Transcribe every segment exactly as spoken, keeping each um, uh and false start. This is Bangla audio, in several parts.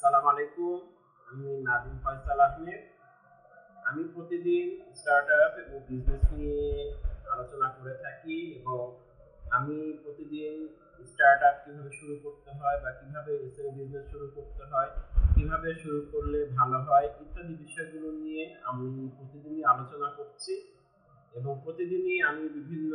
আসসালামু আলাইকুম। আমি নাদিম ফয়সাল আহমেদ। আমি প্রতিদিন স্টার্টআপ এবং বিজনেস নিয়ে আলোচনা করে থাকি এবং আমি প্রতিদিন স্টার্টআপ কিভাবে শুরু করতে হয় বা কিভাবে এসএমই বিজনেস শুরু করতে হয়, কিভাবে শুরু করলে ভালো হয় ইত্যাদি বিষয়গুলো নিয়ে আমি প্রতিদিনই আলোচনা করছি এবং প্রতিদিনই আমি বিভিন্ন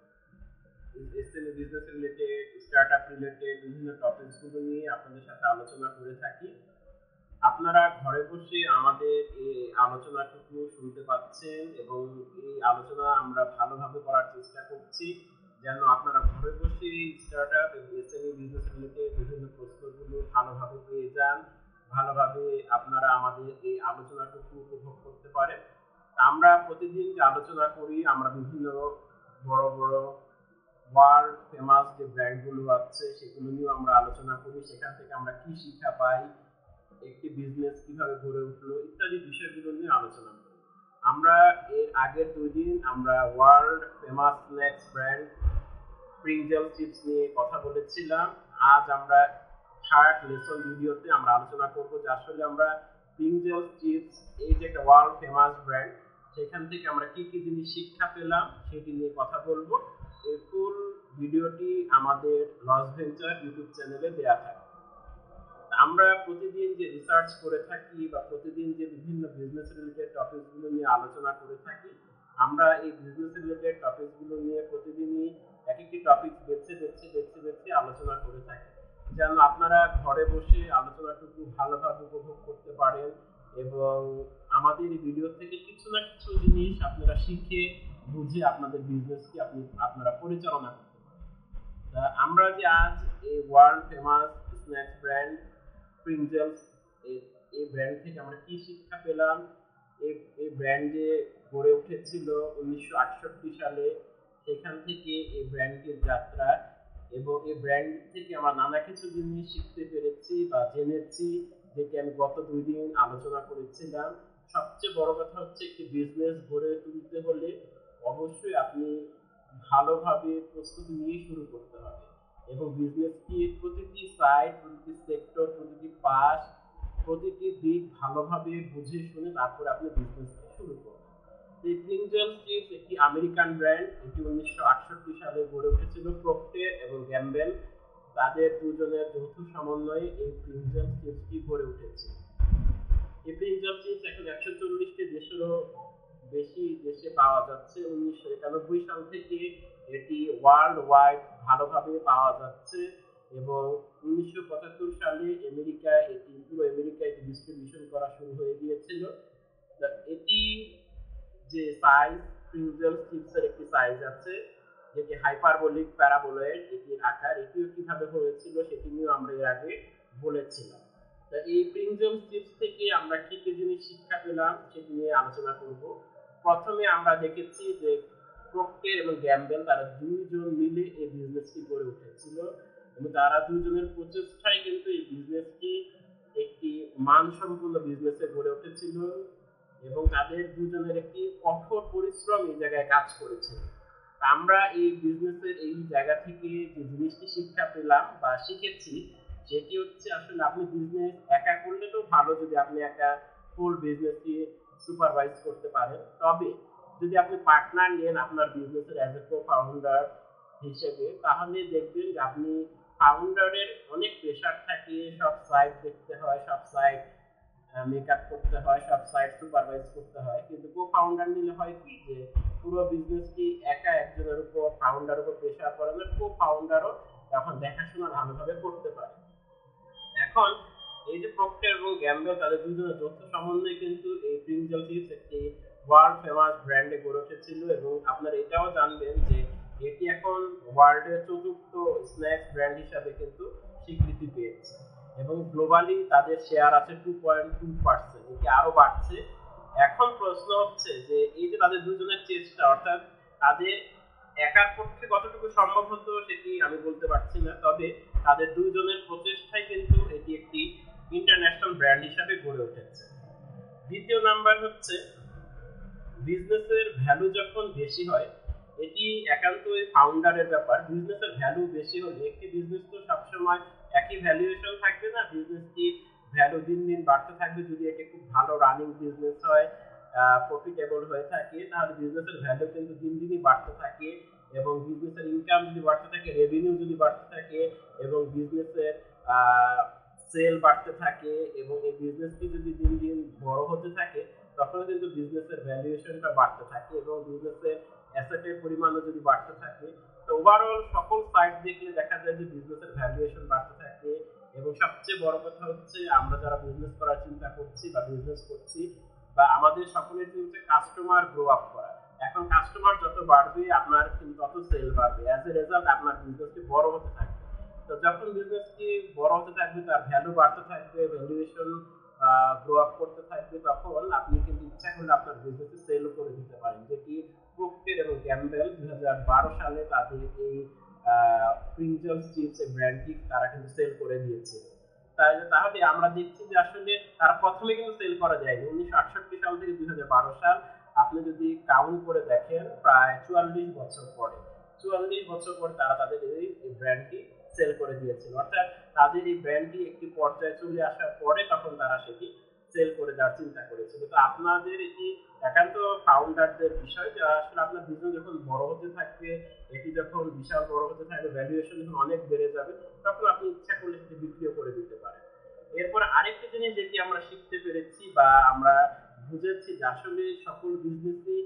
SME business related, startup related বিভিন্ন টপিকসগুলো নিয়ে আপনাদের সাথে আলোচনা করে থাকি। আপনারা ঘরে বসে আমাদের এই আলোচনাটুকু শুনতে পাচ্ছেন এবং এই আলোচনা আমরা ভালোভাবে করার চেষ্টা করছি যেন আপনারা ঘরে বসে স্টার্টআপ এবং এসএমই বিজনেস রিলেটেড বিভিন্ন প্রশ্নগুলো ভালোভাবে পেয়ে যান, ভালোভাবে আপনারা আমাদের এই আলোচনাটুকু উপভোগ করতে পারেন। আমরা প্রতিদিন যে আলোচনা করি আমরা বিভিন্ন বড় বড় ওয়ার্ল্ড ফেমাস যে ব্র্যান্ডগুলো আছে সেগুলো নিয়েও আমরা আলোচনা করি, সেখান থেকে আমরা কি শিক্ষা পাই, একটি বিজনেস কিভাবে গড়ে উঠলো ইত্যাদি বিষয়গুলো নিয়ে আলোচনা করি। আমরা এর আগের দুই দিন আমরা world famous snacks brand Pringle chips নিয়ে কথা বলেছিলাম। আজ আমরা থার্ড লেসন ভিডিওতে আমরা আলোচনা করব যে আসলে আমরা প্রিঙ্গেল চিপস এই যে একটা ওয়ার্ল্ড ফেমাস ব্র্যান্ড সেখান থেকে আমরা কি কি জিনিস শিক্ষা পেলাম সেটি নিয়ে কথা বলবো। এই ফুল ভিডিওটি আমাদের লস ভেঞ্চার ইউটিউব চ্যানেলে দেওয়া থাকে। আমরা প্রতিদিন যে রিসার্চ করে থাকি বা প্রতিদিন যে বিভিন্ন বিজনেস রিলেটেড টপিকসগুলো নিয়ে আলোচনা করে থাকি, আমরা এই বিজনেস রিলেটেড টপিকসগুলো নিয়ে প্রতিদিনই এক একটি টপিক বেছে বেছে বেছে বেছে আলোচনা করে থাকি যেন আপনারা ঘরে বসে আলোচনাটুকু ভালোভাবে উপভোগ করতে পারেন এবং আমাদের এই ভিডিও থেকে কিছু না কিছু জিনিস আপনারা শিখে বুঝে আপনাদের বিজনেসকে আপনি আপনারা পরিচালনা করতে পারেন। আমরা যে আজ এই world famous snacks brand Pringles এই ব্র্যান্ড থেকে আমরা কি শিক্ষা পেলাম, এই ব্র্যান্ডে গড়ে উঠেছিল উনিশশো আটষট্টি সালে, সেখান থেকে এই ব্র্যান্ডের যাত্রা এবং এই ব্র্যান্ড থেকে আমরা নানা কিছু জিনিস শিখতে পেরেছি বা জেনেছি যেটি আমি গত দুই দিন আলোচনা করেছিলাম। সবচেয়ে বড় কথা হচ্ছে একটি বিজনেস গড়ে তুলতে হলে অবশ্যই আপনি ভালোভাবে প্রস্তুতি নিয়ে শুরু করতে হবে এবং বিজনেসটি প্রতিটি সাইড, প্রতিটি সেক্টর, প্রতিটি পাস, প্রতিটি দিক ভালোভাবে বুঝে শুনে তারপরে আপনি বিজনেসটি শুরু করবেন। এই প্রিঙ্গেল চিপস একটি আমেরিকান ব্র্যান্ড, এটি উনিশশো আটষট্টি সালে গড়ে উঠেছিল প্রক্টর এবং গ্যাম্বেল তাদের দুজনের যৌথ সমন্বয়ে এই প্রিঙ্গেল চিপসটি গড়ে উঠেছে। এই প্রিঙ্গেল চিপস এখন একশো চল্লিশটি দেশেরও বেশি দেশে পাওয়া যাচ্ছে। উনিশশো একানব্বই সাল থেকে এটি ওয়ার্ল্ড ওয়াইড ভালোভাবে পাওয়া যাচ্ছে এবং উনিশশো পঁচাত্তর সালে আমেরিকায় এটি পুরো আমেরিকায় এটি ডিস্ট্রিবিউশন করা শুরু হয়ে গিয়েছিল। এটি যে সাইজ, প্রিঙ্গেল চিপসের একটি সাইজ আছে যেটি হাইপারবোলিক প্যারাবোলয়েড, এটির আকার, এটিও কিভাবে হয়েছিল সেটি নিয়েও আমরা এর আগে বলেছিলাম। তা এই প্রিঙ্গেল চিপস থেকে আমরা কি কি জিনিস শিক্ষা পেলাম সেটি নিয়ে আলোচনা করব। প্রথমে আমরা দেখেছি যে প্রক্টর এবং গ্যাম্বেল তারা দুইজন মিলে এই বিজনেসটি গড়ে উঠেছিল এবং তারা দুজনের প্রচেষ্টায় কিন্তু এই বিজনেসটি একটি মানসম্পন্ন বিজনেসে গড়ে উঠেছিল এবং তাদের দুজনের একটি কঠোর পরিশ্রম এই জায়গায় কাজ করেছে। আমরা এই বিজনেসের এই জায়গা থেকে যে জিনিসটি শিক্ষা পেলাম বা শিখেছি সেটি হচ্ছে আসলে আপনি বিজনেস একা করলে তো ভালো যদি আপনি একটা ফুল বিজনেসটি সুপারভাইজ করতে পারেন, তবে যদি আপনি পার্টনার নেন আপনার বিজনেসের অ্যাজ এ কো ফাউন্ডার হিসেবে তাহলে দেখবেন যে আপনি ফাউন্ডারের অনেক প্রেশার থাকে, সব সাইট দেখতে হয়, সব সাইট মেকআপ করতে হয়, সব সাইট সুপারভাইজ করতে হয়। কিন্তু কো ফাউন্ডার নিলে হয় কি যে পুরো বিজনেসটি একা একজনের উপর ফাউন্ডার উপর প্রেশার পড়ে না, কো ফাউন্ডারও তখন দেখাশোনা ভালোভাবে করতে পারে। এখন এই যে প্রক্টর এবং গ্যাম্বেল তাদের দুজনের যৌথ সমন্বয়ে কিন্তু এই প্রিঙ্গেল চিপস একটি ওয়ার্ল্ড ফেমাস ব্র্যান্ডে গড়ে উঠেছিল এবং আপনারা এটাও জানবেন যে এটি এখন ওয়ার্ল্ডের চতুর্থ স্ন্যাক্স ব্র্যান্ড হিসাবে কিন্তু স্বীকৃতি পেয়েছে এবং গ্লোবালি তাদের শেয়ার আছে টু পয়েন্ট টু পার্সেন্ট, এটি আরো বাড়ছে। এখন প্রশ্ন হচ্ছে যে এই যে তাদের দুজনের চেষ্টা, অর্থাৎ তাদের একার পক্ষে কতটুকু সম্ভব হতো সেটি আমি বলতে পারছি না, তবে তাদের দুইজনের প্রচেষ্টায় কিন্তু এটি একটি ইন্টারন্যাশনাল ব্র্যান্ড হিসাবে গড়ে উঠেছে। দ্বিতীয় নাম্বার হচ্ছে বিজনেসের ভ্যালু যখন বেশি হয়, এটি একান্তই ফাউন্ডারের ব্যাপার। বিজনেসের ভ্যালু বেশি হলে একটি বিজনেস তো সবসময় একই ভ্যালুয়েশন থাকবে না, বিজনেসটি ভ্যালু দিন দিন বাড়তে থাকবে। যদি এটা খুব ভালো রানিং বিজনেস হয়, প্রফিটেবল হয়ে থাকে, তাহলে বিজনেসের ভ্যালু কিন্তু দিন দিনই বাড়তে থাকে এবং বিজনেসের ইনকাম যদি বাড়তে থাকে, রেভিনিউ যদি বাড়তে থাকে এবং বিজনেসের সেল বাড়তে থাকে এবং এই বিজনেসটি যদি দিন দিন বড় হতে থাকে, তখন কিন্তু বিজনেসের ভ্যালুয়েশনটা বাড়তে থাকে এবং বিজনেসের অ্যাসেটের পরিমাণও যদি বাড়তে থাকে, তো ওভারঅল সকল সাইড দেখলে দেখা যায় যে বিজনেসের ভ্যালুয়েশন বাড়তে থাকে। এবং সবচেয়ে বড় কথা হচ্ছে, আমরা যারা বিজনেস করার চিন্তা করছি বা বিজনেস করছি, বা আমাদের সকলের চিন্তা কাস্টমার গ্রো আপ করা। এখন কাস্টমার যত বাড়বে আপনার কিন্তু তত সেল বাড়বে, অ্যাজ এ রেজাল্ট আপনার বিজনেসটি বড় হতে থাকবে। তো যখন বিজনেসটি বড় হতে থাকবে, তার ভ্যালু বাড়তে থাকবে, ভ্যালুয়েশন গ্রো আপ করতে থাকবে, তখন আপনি কিন্তু ইচ্ছা করলে আপনার বিজনেসে সেলও করে দিতে পারেন, যেটি প্রক্টের এবং গ্যাম্বেল দুই হাজার বারো সালে তাদের এই প্রিঞ্জলস চিপস এই ব্র্যান্ডটি তারা কিন্তু সেল করে দিয়েছে। তাহলে তাহলে আমরা দেখছি যে আসলে তারা প্রথমে কিন্তু সেল করা যায়নি। উনিশশো আটষট্টি সাল থেকে দুই হাজার বারো সাল আপনি যদি কাউন্ট করে দেখেন, প্রায় চুয়াল্লিশ বছর পরে চুয়াল্লিশ বছর পরে তারা তাদের এই ব্র্যান্ডটি সেল করে দিয়েছিল। অর্থাৎ তাদের এই ব্র্যান্ডটি একটি পর্যায়ে চলে আসার পরে তখন তারা সেটি সেল করে দেওয়ার চিন্তা করেছিল। তো আপনাদের এটি একান্ত ফাউন্ডারদের বিষয় যে আসলে আপনার বিজনেস যখন বড় হতে থাকবে, এটি যখন বিশাল বড় হতে থাকবে, ভ্যালুয়েশন যখন অনেক বেড়ে যাবে, তখন আপনি ইচ্ছা করলে সেটি বিক্রিও করে দিতে পারেন। এরপর আরেকটা জিনিস যেটি আমরা শিখতে পেরেছি বা আমরা বুঝেছি যে আসলে সকল বিজনেসই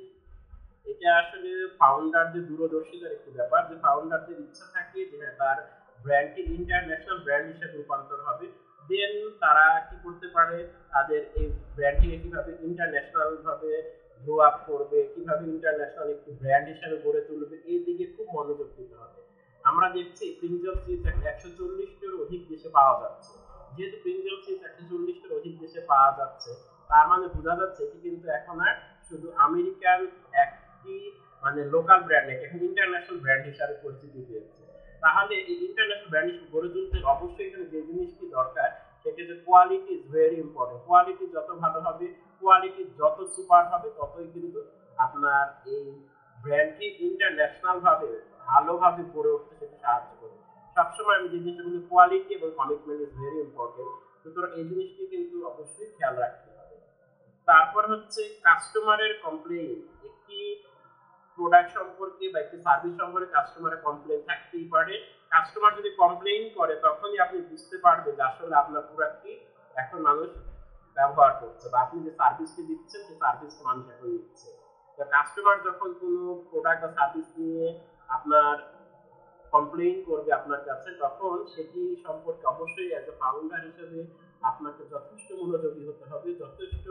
এটা আসলে ফাউন্ডারদের দূরদর্শিতার একটি ব্যাপার, যে ফাউন্ডারদের ইচ্ছা থাকে যে তার ব্র্যান্ডটি ইন্টারন্যাশনাল ব্র্যান্ড হিসেবে রূপান্তর হবে। দেন তারা কি করতে পারে, তাদের এই ব্র্যান্ডটিকে কিভাবে ইন্টারন্যাশনাল ভাবে গ্রো আপ করবে, কিভাবে ইন্টারন্যাশনাল একটি ব্র্যান্ড হিসেবে গড়ে তুলবে, এই দিকে খুব মনোযোগ দিতে হবে। আমরা দেখছি প্রিঞ্জল চিপস একশো চল্লিশটির অধিক দেশে পাওয়া যাচ্ছে। যেহেতু প্রিঞ্জল চিপস একশো চল্লিশটির অধিক দেশে পাওয়া যাচ্ছে, তার মানে বোঝা যাচ্ছে এটি কিন্তু এখন আর শুধু আমেরিকান একটি মানে লোকাল ব্র্যান্ড, এখন ইন্টারন্যাশনাল ব্র্যান্ড হিসাবে পরিচিতি পেয়েছে। তাহলে এই ইন্টারন্যাশনাল ব্র্যান্ড গড়ে তুলতে অবশ্যই এখানে যে জিনিসটি দরকার, সেটা হচ্ছে quality is very important. Quality যত ভালো হবে, কোয়ালিটি যত সুপার হবে, ততই কিন্তু আপনার এই ব্র্যান্ডটি ইন্টারন্যাশনাল ভাবে ভালোভাবে গড়ে উঠতে সেটা সাহায্য করবে। সবসময় আমি যে জিনিসটা বলি, কোয়ালিটি এবং কমিটমেন্ট ইজ ভেরি ইম্পর্টেন্ট। সুতরাং এই জিনিসটি কিন্তু অবশ্যই খেয়াল রাখতে হবে। তারপর হচ্ছে কাস্টমারের কমপ্লেইন। একটি প্রোডাক্ট সম্পর্কে বা একটি সার্ভিস সম্পর্কে কাস্টমারের কমপ্লেইন থাকতেই পারে। কাস্টমার যদি কমপ্লেইন করে, তখনই আপনি বুঝতে পারবেন যে আসলে আপনার প্রোডাক্টটি এখন মানুষ ব্যবহার করছে বা আপনি যে সার্ভিসটি দিচ্ছেন সেই সার্ভিসটা মানুষ এখন নিচ্ছে। তো কাস্টমার যখন কোনো প্রোডাক্ট বা সার্ভিস নিয়ে আপনার কমপ্লেইন করবে আপনার কাছে, তখন সেটি সম্পর্কে অবশ্যই অ্যাজ এ ফাউন্ডার হিসেবে আপনাকে যথেষ্ট মনোযোগী হতে হবে, যথেষ্ট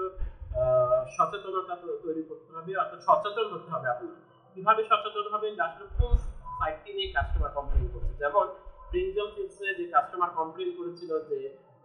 সচেতনতা তৈরি করতে হবে, অর্থাৎ সচেতন হতে হবে। আপনি কিভাবে সচেতন হবেন যে আসলে কোন সাইটটি নিয়ে কাস্টমার কমপ্লেইন করছে। যেমন প্রিঞ্জল চিপসে যে কাস্টমার কমপ্লেইন করেছিল যে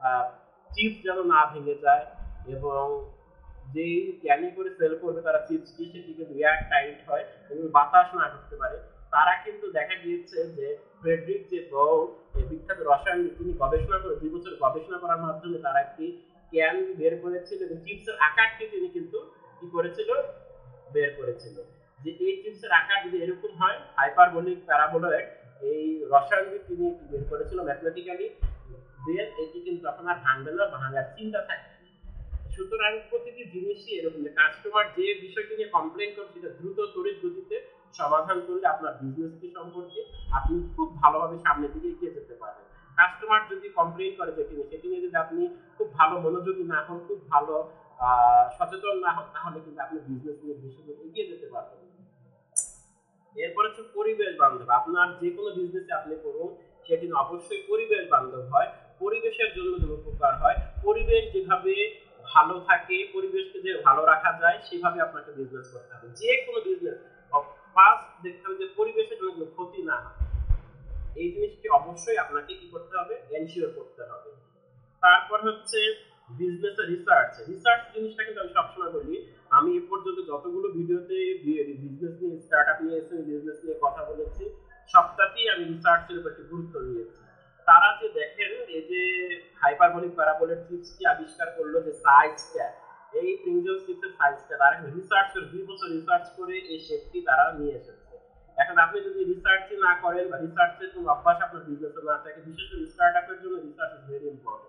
চিপস যেন না ভেঙে যায় এবং যেই ক্যানি করে সেল করবে তারা চিপসটি, সেটি কিন্তু এয়ার টাইট হয় এবং বাতাস না ঢুকতে পারে। তারা কিন্তু দেখা গিয়েছে যে ফ্রেডরিক যে বউ, এই বিখ্যাত রসায়ন, তিনি গবেষণা করে দুই বছর গবেষণা করার মাধ্যমে তারা একটি ক্যান বের করেছিল এবং চিপসের আকারটি তিনি কিন্তু কি করেছিল, বের করেছিল যে এই চিপসের আকার যদি এরকম হয়, হাইপারবোলিক প্যারাবোলয়েড, এই রসায়নটি তিনি বের করেছিল ম্যাথমেটিক্যালি। দেন এটি কিন্তু তখন আর ভাঙবে না, ভাঙার চিন্তা থাকে। সুতরাং প্রতিটি জিনিসই এরকম, কাস্টমার যে বিষয়টি নিয়ে কমপ্লেইন করছে সেটা দ্রুত তড়িৎ গতিতে সমাধান করলে আপনার বিজনেসটি সম্পর্কে আপনি খুব ভালোভাবে সামনের দিকে এগিয়ে যেতে পারবেন। কাস্টমার যদি কমপ্লেইন করে যেটি নিয়ে, সেটি নিয়ে যদি আপনি খুব ভালো মনোযোগী না হন, খুব ভালো সচেতন না হন, তাহলে কিন্তু আপনি বিজনেস নিয়ে বেশি এগিয়ে যেতে পারবেন। এরপর হচ্ছে পরিবেশ বান্ধব। আপনার যে কোনো বিজনেসে আপনি করুন, সেটি অবশ্যই পরিবেশ বান্ধব হয়, পরিবেশের জন্য যে উপকার হয়, পরিবেশ যেভাবে ভালো থাকে, পরিবেশকে যে ভালো রাখা যায়, সেভাবে আপনাকে বিজনেস করতে হবে। যে কোনো বিজনেস ফার্স্ট দেখতে হবে যে পরিবেশের জন্য কোনো ক্ষতি না হয়, এই জিনিসটি অবশ্যই আপনাকে কি করতে হবে, এনশিওর করতে হবে। তারপর হচ্ছে বিজনেস রিসার্চ। রিসার্চ জিনিসটা কিন্তু আমি সবসময় বলি, আমি এ পর্যন্ত যতগুলো ভিডিওতে বিজনেস নিয়ে, স্টার্টআপ নিয়ে, বিজনেস নিয়ে কথা বলেছি, সবটাতেই আমি রিসার্চের উপর একটু গুরুত্ব দিয়েছি। তারা যে দেখেন এই যে হাইপারবোলিক প্যারাবোলিক চিপসটি আবিষ্কার করলো, যে সাইজটা, এই প্রিঞ্জল চিপসের সাইজটা তারা রিসার্চ করে, দুই বছর রিসার্চ করে এই শেপটি তারা নিয়ে এসেছে। এখন আপনি যদি রিসার্চই না করেন বা রিসার্চের কোনো অভ্যাস আপনার বিজনেসে না থাকে, বিশেষ করে স্টার্টআপের জন্য রিসার্চ ইজ ভেরি ইম্পর্টেন্ট।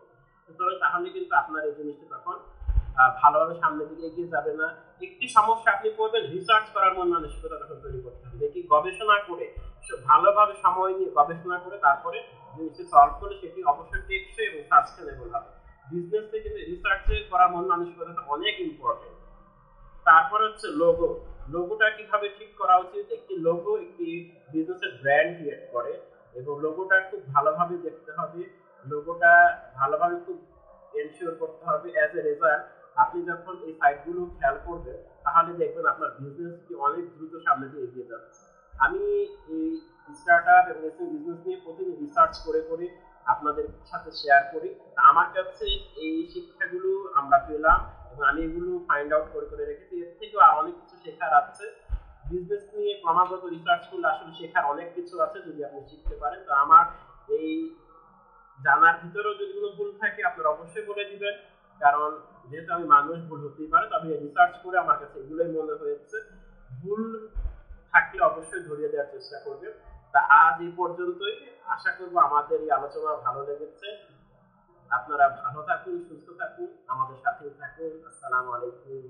সুতরাং তাহলে কিন্তু আপনার এই জিনিসটা তখন ভালোভাবে সামনের দিকে এগিয়ে যাবে না। একটি সমস্যা আপনি করবেন, রিসার্চ করার মন মানসিকতা তখন তৈরি করতে হবে, যেটি গবেষণা করে ভালোভাবে সময় নিয়ে গবেষণা করে তারপরে জিনিসটি সলভ করে সেটি অবশ্যই টেকসই এবং সাস্টেনেবল হবে। বিজনেসে কিন্তু রিসার্চে করার মন মানসিকতাটা অনেক ইম্পর্টেন্ট। তারপর হচ্ছে লোগো। লোগোটা কিভাবে ঠিক করা উচিত? একটি লোগো একটি বিজনেসের ব্র্যান্ড ক্রিয়েট করে এবং লোগোটা খুব ভালোভাবে দেখতে হবে, লোগোটা ভালোভাবে খুব এনশিওর করতে হবে। অ্যাজ এ রেজাল্ট আপনি যখন এই সাইটগুলো খেয়াল করবেন তাহলে দেখবেন আপনার বিজনেসটি অনেক দ্রুত সামনে দিয়ে এগিয়ে যাচ্ছে। আমি এই স্টার্ট আপ এবং বিজনেস নিয়ে প্রতিদিন রিসার্চ করে করে আপনাদের সাথে শেয়ার করি। আমার কাছে এই শিক্ষাগুলো আমরা পেলাম এবং আমি এগুলো ফাইন্ড আউট করে করে রেখেছি। এর থেকেও আর অনেক কিছু শেখার আছে। বিজনেস নিয়ে ক্রমাগত রিসার্চ করলে আসলে শেখার অনেক কিছু আছে যদি আপনি শিখতে পারেন। তো আমার এই জানার ভিতরেও যদি কোনো ভুল থাকে আপনারা অবশ্যই বলে দিবেন, কারণ যেহেতু আমি মানুষ, ভুল হতেই পারে। তবে রিসার্চ করে আমার কাছে এগুলোই মনে হয়েছে, ভুল থাকলে অবশ্যই ধরিয়ে দেওয়ার চেষ্টা করবে। তা আজ এই পর্যন্তই। আশা করবো আমাদের এই আলোচনা ভালো লেগেছে। আপনারা ভালো থাকুন, সুস্থ থাকুন, আমাদের সাথেই থাকুন। আসসালামু আলাইকুম।